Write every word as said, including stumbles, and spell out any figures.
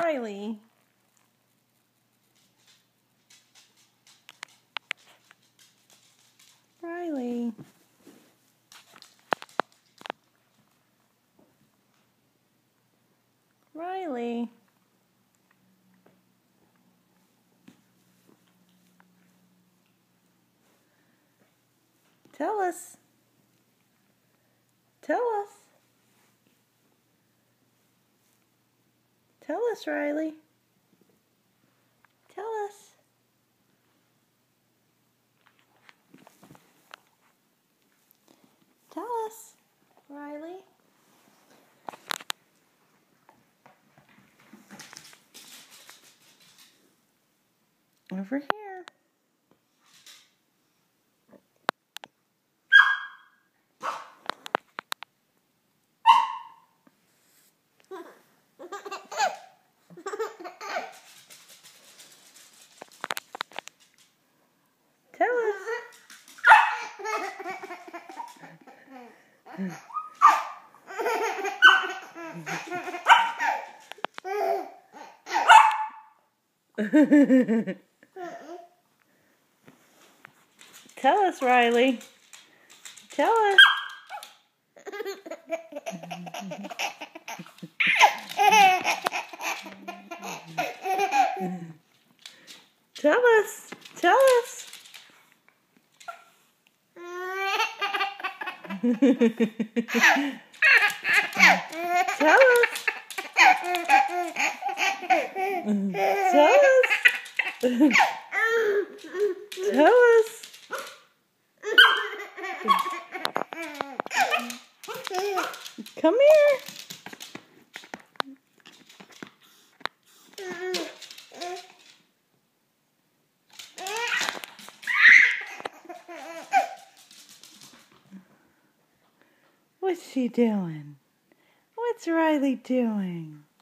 Riley. Riley. Riley. Tell us. Tell us. Tell us, Riley. Tell us. Tell us, Riley. Over here. Tell us. Tell us, Riley. Tell us. Tell us. Tell us. Tell us. Tell us. Tell us. Come here. What's she doing? What's Riley doing?